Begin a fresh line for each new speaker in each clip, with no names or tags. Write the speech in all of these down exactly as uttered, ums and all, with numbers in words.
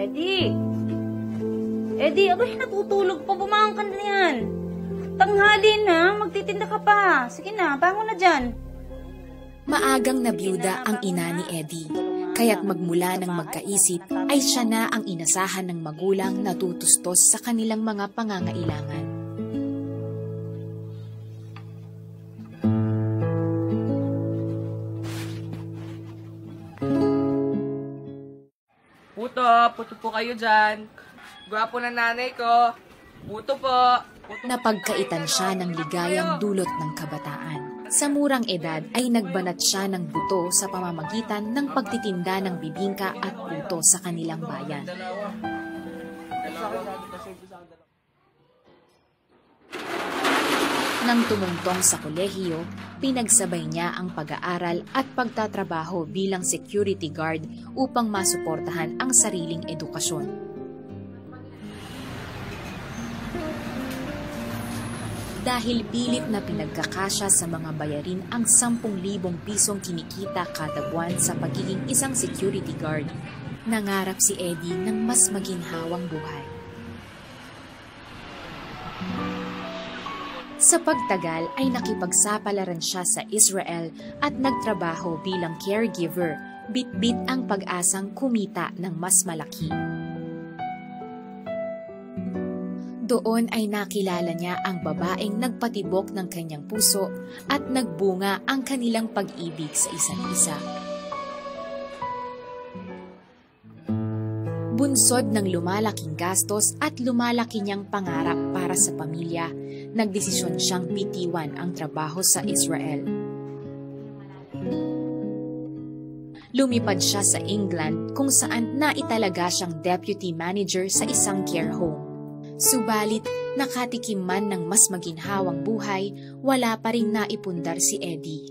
Eddie! Eddie, abay, natutulog pa. Bumangon ka na yan. Tanghali na, magtitinda ka pa. Sige na, bangon na dyan.
Maagang nabiyuda ang ina ni Eddie, kaya't magmula ng magkaisip ay siya na ang inasahan ng magulang na tutustos sa kanilang mga pangangailangan.
Puto, puto po kayo dyan. Gwapo na nanay ko. Puto po. Puto
Napagkaitan siya ng ligayang dulot ng kabataan. Sa murang edad ay nagbanat siya ng buto sa pamamagitan ng pagtitinda ng bibingka at puto sa kanilang bayan. Nang tumungtong sa kolehiyo, pinagsabay niya ang pag-aaral at pagtatrabaho bilang security guard upang masuportahan ang sariling edukasyon. Dahil pilit na pinagkakasya sa mga bayarin ang sampung libong pisong kinikita kada buwan sa pagiging isang security guard, nangarap si Eddie ng mas maginhawang buhay. Sa pagtagal ay nakipagsapalaran siya sa Israel at nagtrabaho bilang caregiver, bit-bit ang pag-asang kumita ng mas malaki. Doon ay nakilala niya ang babaeng nagpatibok ng kanyang puso at nagbunga ang kanilang pag-ibig sa isa't isa. Bunsod ng lumalaking gastos at lumalaki niyang pangarap para sa pamilya, nagdesisyon siyang bitiwan ang trabaho sa Israel. Lumipad siya sa England kung saan naitalaga siyang deputy manager sa isang care home. Subalit, nakatikim man ng mas maginhawang buhay, wala pa ring naipundar si Eddie.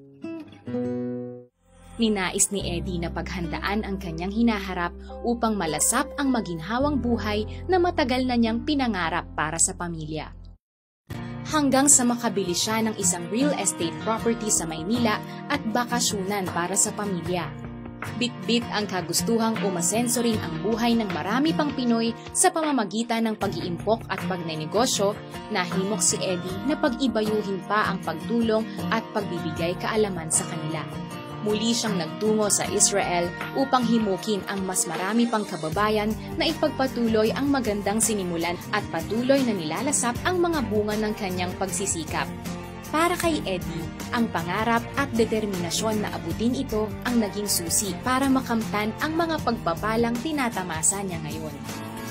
Ninais ni Eddie na paghandaan ang kanyang hinaharap upang malasap ang maginhawang buhay na matagal na niyang pinangarap para sa pamilya. Hanggang sa makabili siya ng isang real estate property sa Maynila at bakasyunan para sa pamilya. Bit-bit ang kagustuhang umasenso rin ang buhay ng marami pang Pinoy sa pamamagitan ng pag-iimpok at pagnenegosyo, nahimok si Eddie na pag-ibayuhin pa ang pagtulong at pagbibigay kaalaman sa kanila. Muli siyang nagtungo sa Israel upang himukin ang mas marami pang kababayan na ipagpatuloy ang magandang sinimulan at patuloy na nilalasap ang mga bunga ng kanyang pagsisikap. Para kay Eddie, ang pangarap at determinasyon na abutin ito ang naging susi para makamtan ang mga pagpapalang tinatamasa niya ngayon.